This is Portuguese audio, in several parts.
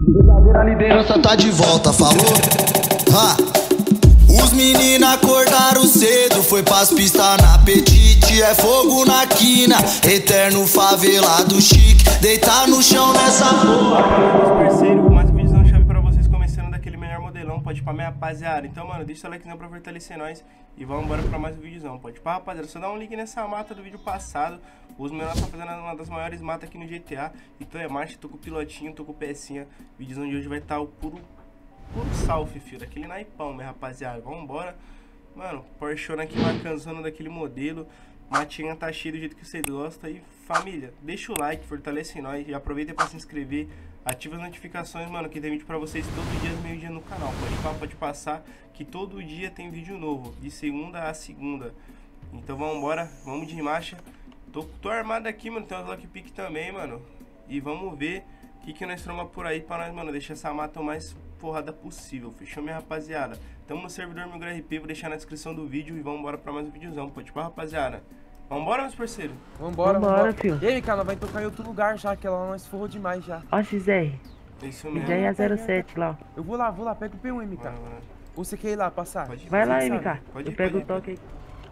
A liderança tá de volta, falou? Os meninos acordaram cedo, foi pras pistas na apetite. É fogo na quina, eterno favelado chique. Deitar no chão nessa porra. Meus parceiros, mais um vídeo chave pra vocês, começando daquele melhor modelão. Pode ir pra minha rapaziada. Então, mano, deixa o likezão pra fortalecer nós. E vamos embora pra mais um vídeozão. Pode ir pra rapaziada, só dá um link nessa mata do vídeo passado. Os menores estão fazendo uma das maiores matas aqui no GTA. Então é marcha, tô com o pilotinho, tô com o pecinha. O vídeozão de hoje vai estar o puro salve, filho, daquele naipão, minha rapaziada. Vambora. Mano, Porschona aqui marcanzona daquele modelo. Matinha tá cheia do jeito que vocês gostam. E família, deixa o like, fortalece nós. E aproveita pra se inscrever. Ativa as notificações, mano, que tem vídeo pra vocês todo dia, meio-dia no canal. Pode passar, que todo dia tem vídeo novo, de segunda a segunda. Então vambora, vamos de marcha. Tô armado aqui, mano, tem uns lockpick também, mano. E vamos ver o que nós tromba por aí pra nós, mano, deixar essa mata o mais porrada possível. Fechou, minha rapaziada? Tamo no servidor MilGrRP, vou deixar na descrição do vídeo. E vamos embora pra mais um videozão, pode pá, rapaziada. Vambora, meus parceiros? Vambora, filho. E aí, cara, vai tocar em outro lugar já, que ela nós forrou demais já. Ó, XR. Isso mesmo. XR é 07 lá. Eu vou lá, pega o P1, MK. Ou você quer ir lá, passar? Pode ir, Vai lá, sabe. MK. Pode ir, Eu pego o pode ir. toque aí.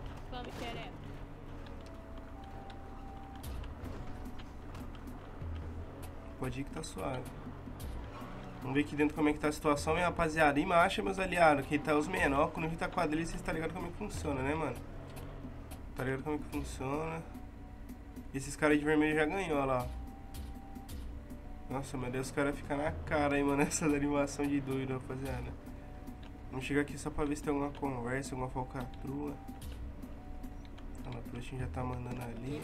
Pode ir que tá suave. Vamos ver aqui dentro como é que tá a situação, minha rapaziada. E marcha, meus aliados. Quem tá os menor, quando a gente tá quadrilha, vocês tá ligado como é que funciona, né, mano? Tá ligado como é que funciona. E esses caras de vermelho já ganhou, olha lá. Nossa, meu Deus, os caras ficam na cara aí, mano. Essa animação de doido, rapaziada. Vamos chegar aqui só pra ver se tem alguma conversa, alguma falcatrua. A trouxinha já tá mandando ali.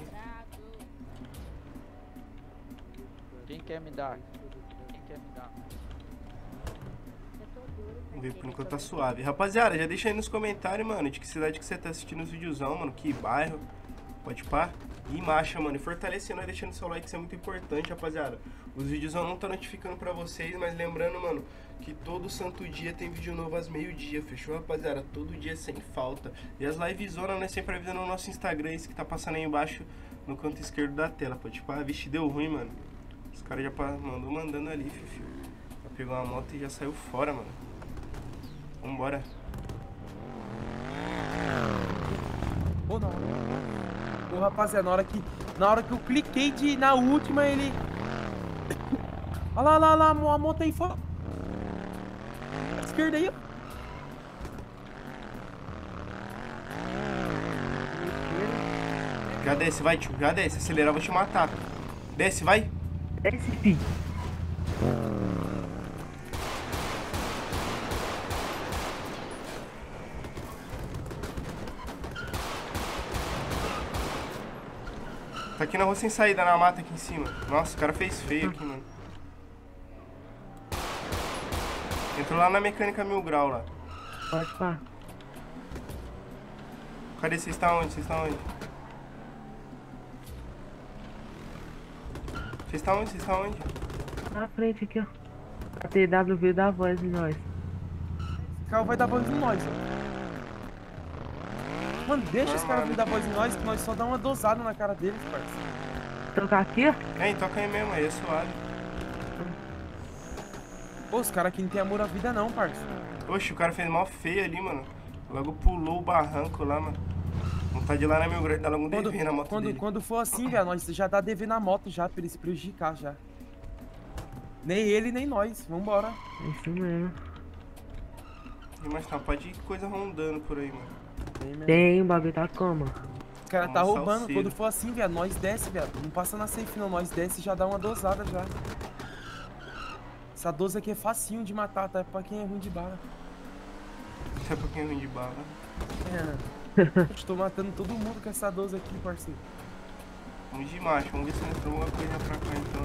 Quem quer me dar? Quem quer me dar? Vamos ver por enquanto tá suave. Rapaziada, já deixa aí nos comentários, mano, de que cidade que você tá assistindo os videozão, mano. Que bairro. Pode pá. E marcha, mano. E fortalecendo aí, deixando seu like, isso é muito importante, rapaziada. Os vídeos eu não tô notificando pra vocês, mas lembrando, mano, que todo santo dia tem vídeo novo às meio-dia, fechou, rapaziada? Todo dia sem falta. E as livezonas, né, sempre avisando no nosso Instagram, esse que tá passando aí embaixo no canto esquerdo da tela. Pode pá. Vixe, deu ruim, mano. Os caras já mandando ali, filho. Já pegou uma moto e já saiu fora, mano. Vambora. Ou não. Ô, rapaziada, na hora que eu cliquei na última, ele... Olha lá, a moto aí fora. Esquerda aí, ó. Já desce, vai, tio. Já desce. Acelerar, eu vou te matar. Desce, vai. Desce, filho. Tá aqui na rua sem saída, na mata aqui em cima. Nossa, o cara fez feio aqui, mano. Entrou lá na mecânica 1000 grau lá. Pode pá. Cadê? Vocês estão onde? Vocês estão onde? Vocês estão onde? Vocês estão onde? Na frente aqui, ó. A TW veio dar voz em nós. O carro vai dar voz em nós, ó. Mano, deixa esse cara vir dar voz em nós, que nós só dá uma dosada na cara deles, parceiro. Trocar aqui, ó. Ei, toca aí mesmo, aí é suave. Pô, os caras aqui não tem amor à vida não, parceiro. Oxe, o cara fez mal feio ali, mano. Logo pulou o barranco lá, mano. Vontade de ir lá na 1000 grau e dar logo um DV na moto dele. Quando for assim, velho, nós já dá DV na moto já, pra ele se prejudicar já. Nem ele, nem nós. Vambora. Isso mesmo. Mas tá, pode ir coisa rondando por aí, mano. Tem, o bagulho tá como? O cara tá Uma roubando. salseira. Quando for assim, velho, nós desce, velho. Não passa na safe não, nós desce e já dá uma dosada já. Essa 12 aqui é facinho de matar, tá? É pra quem é ruim de bala. Isso é pra quem é ruim de bala. Estou matando todo mundo com essa 12 aqui, parceiro. Vamos de macho, vamos ver se entrou alguma coisa pra cá então.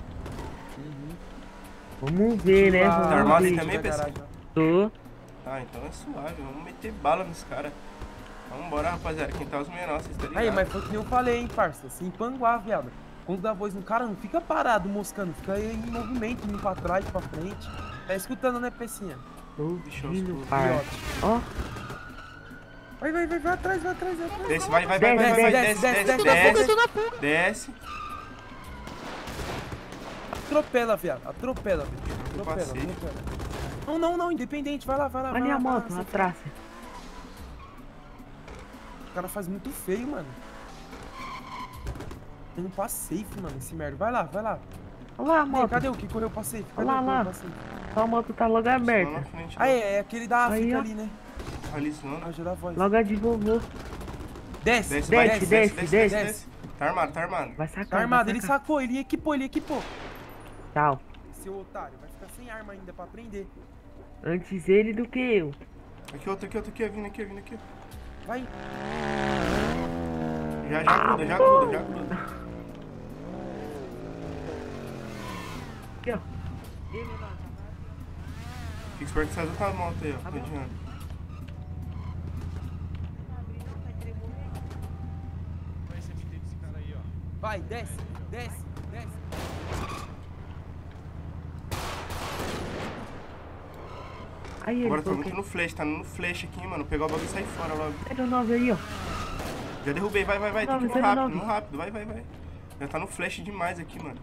Vamos ver, né? Tá Vamos armado aí ver. também, PC? Tô. Ah, então é suave, vamos meter bala nos caras. Vambora, rapaziada, quem tá os menores, vocês tá ligado? Aí, mas foi que nem eu falei, hein, parça. Se empanguar, viado. Quando dá voz no cara, não fica parado moscando. Fica aí em movimento, indo pra trás, pra frente. Tá escutando, né, Pecinha? Ouvindo, pai. Ó. Vai atrás. Desce, vai, Desce. desce. Atropela, viado. Atropela, velho. Eu Atropela, passei. atropela. Não, independente. Vai lá, vai lá. Olha vai a lá, vai lá, moto, você atrás. O cara faz muito feio, mano. Tem um passeio, mano, esse merda. Vai lá, vai lá. Olha lá a Ei, moto. cadê o que correu o passeio? Cadê Olha o que lá, correu o lá. passeio? Sua moto tá logo Lá na aberta. frente. Ah, é aquele da Aí, África ó. ali, né? Ali, senão. Ah, já dá voz. Logo a de vovô. Desce, Desce, vai, Desce, desce, desce, desce, desce. desce. Tá armado, tá armado. Vai sacar. Tá armado, vai ele sacar. sacou, ele equipou. Tchau. Seu otário, vai ficar sem arma ainda pra prender. Antes ele do que eu. Aqui, outro, aqui, vindo aqui, vindo aqui. Vai. Já gruda. Aqui, ó. Fica esperto que sai outra moto aí, ó. Não adianta. Vai, desce. Aí ele Agora tá colocou. muito no flash, tá no flash aqui, mano. Pegar o bagulho e sair fora logo. 09 aí, ó. Já derrubei, vai. Tem que ir 09. no rápido, vai. Já tá no flash demais aqui, mano.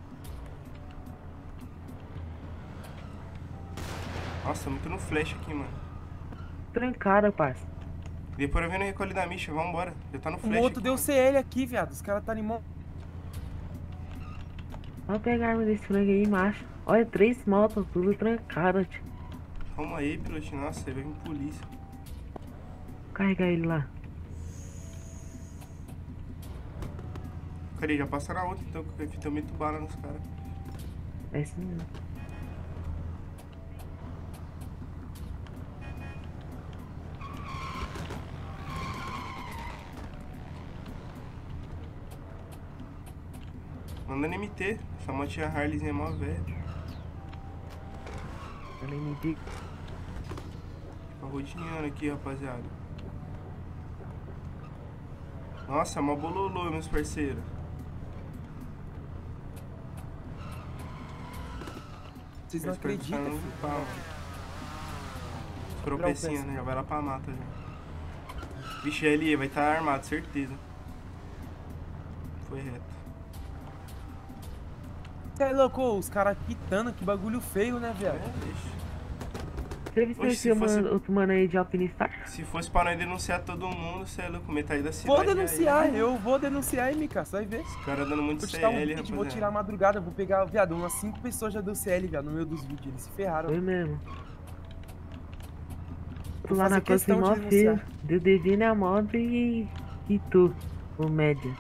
Nossa, muito no flash aqui, mano. Trancada, parça. Depois eu venho no recolhe da Misha, vambora. Já tá no O flash outro aqui, deu mano. CL aqui, viado. Os caras tá animando. Vamos pegar a arma desse frango aí, macho. Olha, 3 motos, tudo trancado, tio. Calma aí, piloto. Nossa, aí vai vir polícia. Vou carregar ele lá. Cadê? Já passa na outra, então, que tem muito bala nos caras. É assim mesmo. Mandando MT. Essa motinha Harleyzinha é mó velha. Ela me diga. Tá rodeando aqui, rapaziada. Nossa, é mó bololô, meus parceiros. Vocês não acreditam, filho. Tropecinha, né? Já vai lá pra mata já. Vixe, ele vai estar armado, certeza. Foi reto. Você é louco, os caras quitando, que bagulho feio, né, viado? Deixa. Você viu Oxe, esse se fosse- outro mano aí de Alpinistar? Se fosse pra nós denunciar todo mundo, você é louco, metade da cidade. Vou aí. denunciar, eu vou denunciar, MK, só vai ver. Os caras dando muito Vou te dar um CL, vídeo, vou rapaziada. tirar a madrugada, vou pegar, viado, umas 5 pessoas já deu CL, viado, no meio dos vídeos, eles se ferraram. Foi mesmo. Tu Vou lá na fazer costa questão mó de feio. denunciar. Deu devir na moto e tu, o média.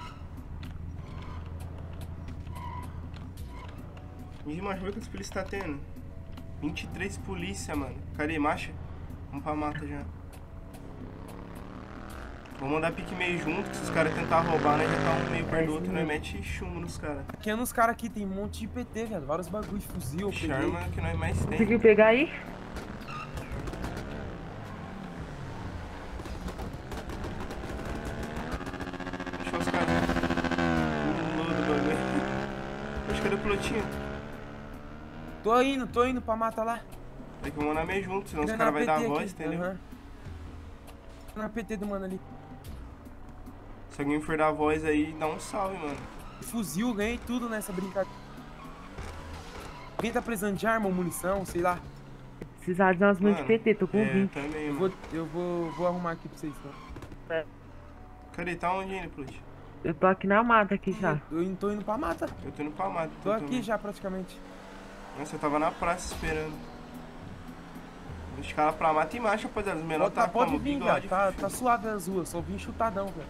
Ih, macho, olha quantos polícia tá tendo. 23 polícia, mano. Cadê, macha? Vamos pra mata já. Vou mandar pique meio junto, que se os caras tentarem roubar, né? Já tá um meio perto do outro, né? Mete chumbo nos caras. Aqui nos caras aqui, tem um monte de PT, viado, vários bagulhos, fuzil, eu peguei. Charma que nós mais tem. Conseguiu pegar aí? Deixa os caras. Pulou do bagulho. Poxa, cadê o pilotinho? Tô indo pra mata lá. Tem que mandar meio junto, senão os Tô caras na vão dar a PT voz, aqui, entendeu? aham. Tô na PT do mano ali. Se alguém for dar a voz aí, dá um salve, mano. Fuzil, ganhei tudo nessa brincadeira. Alguém tá precisando de arma ou munição, sei lá. Precisar de umas mãos de Mano, PT, tô com 20. também, Eu mano. vou arrumar aqui pra vocês, então. Cadê? Tá onde ainda, Plute? Eu tô aqui na mata aqui já. Eu tô indo pra mata. Eu tô indo pra mata. Tô então, aqui também. já praticamente. Nossa, eu tava na praça esperando. Vou escalar pra mata e marcha, rapaziada. Os menores tá Pode como? vir, Bigode, velho. Tá filho. suave as ruas, só vim chutadão, velho.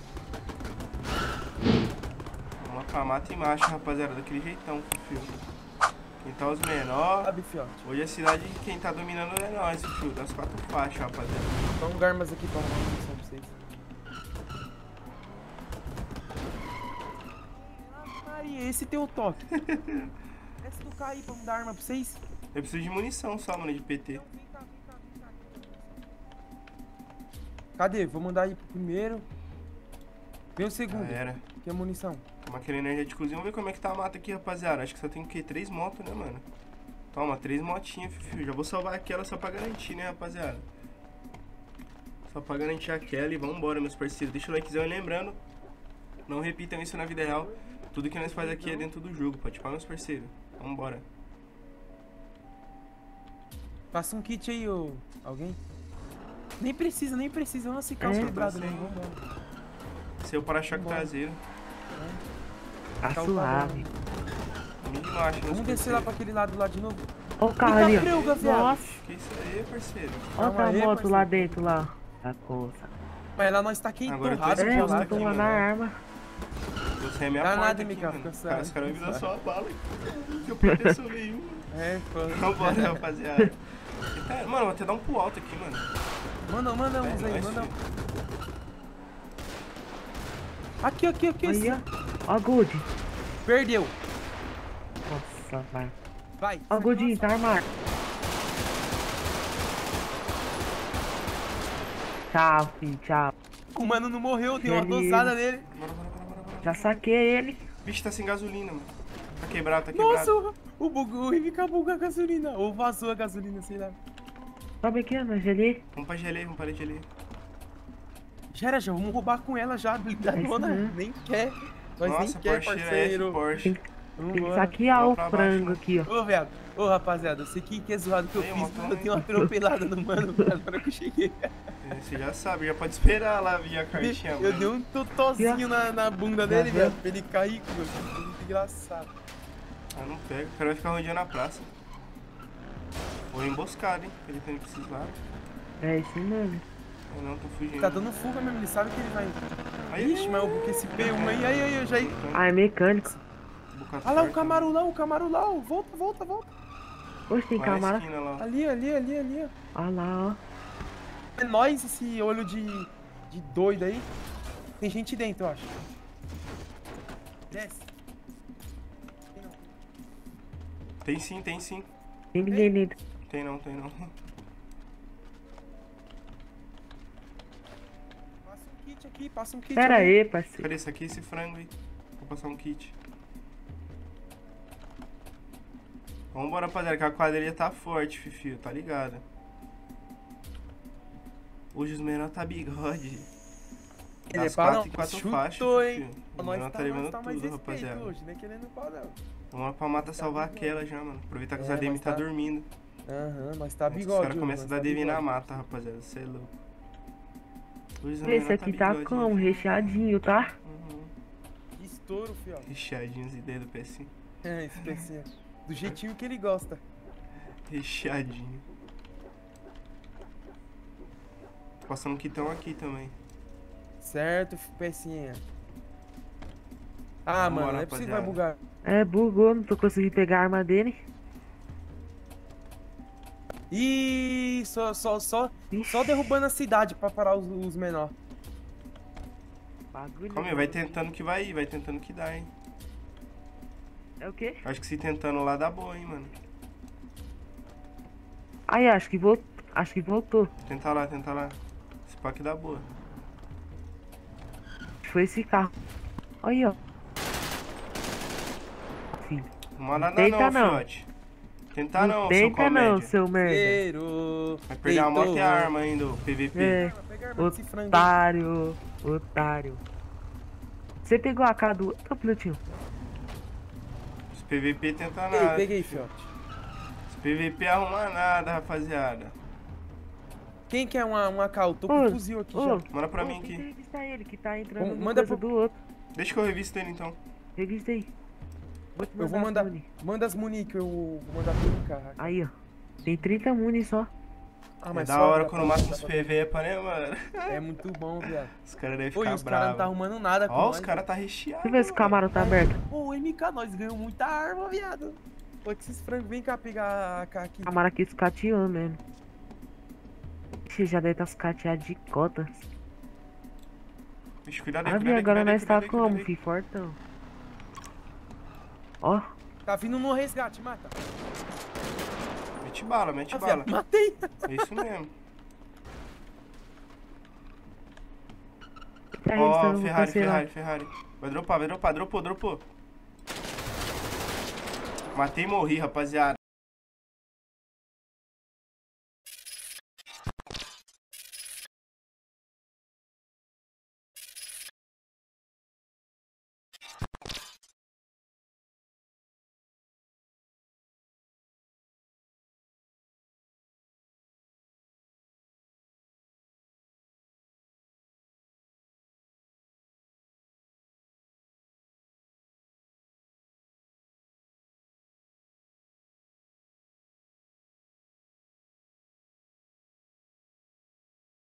Vamos lá pra mata e marcha, rapaziada. Daquele jeitão, filho. Quem tá os menores. Sabe, fiote? Hoje a cidade, quem tá dominando é nós, filho. Das 4 faixas, rapaziada. Vamos armas aqui pra arrumar munição pra vocês. Maria, esse tem o toque. Desce do carro aí pra me dar arma pra vocês. Eu preciso de munição só, mano, de PT. Então, vem cá. Cadê? Vou mandar aí pro primeiro. Vem o segundo. Já era. Que é munição. Toma aquele energéticozinho. Vamos ver como é que tá a mata aqui, rapaziada. Acho que só tem o quê? 3 motos, né, mano? Toma, 3 motinhas, filho. Já vou salvar aquela só pra garantir, né, rapaziada? Só pra garantir aquela e vambora, meus parceiros. Deixa o likezão e lembrando, não repitam isso na vida real. Tudo que nós faz aqui é dentro do jogo, pode pá, meus parceiros. Vambora. Passa um kit aí, ô. Alguém? Nem precisa. Vamos ficar É, quebrado tá mesmo. sem. Vambora. Seu para-choque Vambora. traseiro. Tá Tá o suave. Mínimo acho. Vamos descer lá pra aquele lado lá de novo. Ó o carro ali, ó. Preuga, viado. Nossa, Que isso aí, parceiro? ó Calma a aí, moto parceiro. lá dentro, lá. A coça. Mas lá nós tá aqui Agora eu tô entorrado, exposto É, viado. vamos aqui, tomar na mano. arma. Você é minha Dá porta nada, aqui, Mikael, mano. fica suave, Os caras me fica dão só a suave. bala. Não tem proteção nenhuma. É, pô. Vambora, rapaziada. Mano, vou até dar um pulo alto aqui, mano. Manda uns aí, nóis, manda. filho. Aqui. Aí, ó. Ó, Good. Perdeu. Nossa, vai. Vai. Ó, Godinho, tá armado. Tchau, filho, tchau. O mano não morreu, deu uma Beleza. dosada nele. Bora. Já saquei ele. Vixe, tá sem gasolina, mano. Tá quebrado. Nossa, o Rivic bugou a gasolina. Ou vazou a gasolina, sei lá. Sobe aqui, ó, nós ali. Vamos pra gelei, vamos para gelei. Já vamos roubar com ela já, blindadona. É isso mesmo. Nem quer. Nós Nossa, nem quer, Porsche parceiro. F, Porsche. Tem que Vambora. saquear Vamos o pra baixo, frango mano. aqui, ó. Ô, viado. Ô, rapaziada, eu sei que é zoado que eu Aí, fiz, montão mas eu aí. tenho uma atropelada no mano, viado, na hora que eu cheguei. Você já sabe, já pode esperar lá vir a cartinha. Eu mano. dei um totozinho na bunda dele, viu? viado, pra ele cair, meu. Foi muito engraçado. Ah, não pega, o cara vai ficar rodeando a praça. Ou emboscado, hein? Ele tem que precisar. É isso mesmo. Eu não, tô fugindo. Tá dando fuga mesmo, ele sabe que ele vai. Aí, Ixi, mas eu esse P1 aí, eu já. Ah, é mecânico. Bocado Olha lá o forte, Camaro lá, ó. Volta. Oxe, tem Lá na camara. esquina, lá, ó. Ali, ó. Olha lá, ó. É nós, esse olho de doido aí. Tem gente dentro, eu acho. Desce. Tem não. Tem sim. Tem ninguém dentro. Tem não. Passa um kit aqui, passa um kit. Pera ali. aí, parceiro. Cadê esse aqui, esse frango aí? Vou passar um kit. Vambora, rapaziada, que a quadrilha tá forte, Fifio, tá ligado? Hoje os menor tá bigode. Ele Das é pá, 4 e 4 chutou, faixas, hein? Fifio. O menor tá levando mais tudo, respeito rapaziada. hoje, não é querendo pau, não. Vamos lá pra mata salvar aquela já, mano. Aproveitar que os É, ADM mas tá tá- dormindo. Aham, mas tá Antes que bigode. Os caras hoje, começam a mas dar tá DV na bigode. mata, rapaziada. Cê é louco. Hoje os Esse menor aqui tá bigode, como? né? Recheadinho, tá? Uhum. Que estouro, fiel. Recheadinhos e dedo PS. É, esse pecinho. Do jeitinho que ele gosta. Recheadinho. Passando um quitão aqui também. Certo, pecinha. Ah, Vambora, mano, não é possível que vai rapaziada. bugar. É, bugou, não tô conseguindo pegar a arma dele. Ih, só Ixi, derrubando a cidade pra parar os menores. bagulho. Calma aí, vai tentando que vai ir, vai tentando que dá, hein. É o quê? Acho que se tentando lá dá boa, hein, mano. Aí, acho que voltou. Tenta lá. Esse pack dá boa. Foi esse carro. Aí, ó. Filho. Não manda nada Tenta não, não. fiote. Tenta não, seu Tenta não, comédia. seu merda. Cheiro. Vai perder a moto e a arma ainda, o PVP. É, Pega a arma desse frango. otário. Você pegou a cara do... Ô, pilotinho. Os PVP tenta Peguei, nada. peguei, fiote. Os PVP arruma nada, rapaziada. Quem quer uma AK? Eu tô com Ô, um fuzil aqui ô. já. Manda pra Ô, mim tem que aqui. revistar ele, que tá entrando Vamos- no manda coisa pro- do outro. Deixa que eu revisto ele então. Revista aí. Vou te Eu vou as mandar. muni. Manda as muni que eu vou mandar pro carro. Aí, ó. Tem 30 muni só. Ah, É da só hora dá quando pra- mata dá os pra- PVP, né, mano? É muito bom, viado. Os caras devem Oi, ficar os caras não tá bravos. arrumando nada com Ó, nós. os caras tá recheados. Deixa eu ver se o camarão tá aberto. Ô, MK, nós ganhamos muita arma, viado. Pô, que esses frangos, vem cá pegar a AK aqui. O camarão aqui escateou mesmo. Ixi, já deve estar escateado de cotas. Vixe, cuidado aí, Ah, cuidado aí, agora cuidado aí, nós tá cuidado aí, como, cuidado aí. fi? Fortão. Ó, Tá vindo no resgate, mata. Mete bala, mete Ah, bala. viado, matei. É isso mesmo. tá Ó, restando, vou Ferrari, cancelar. Ferrari. Vai dropar, dropou. Matei e morri, rapaziada.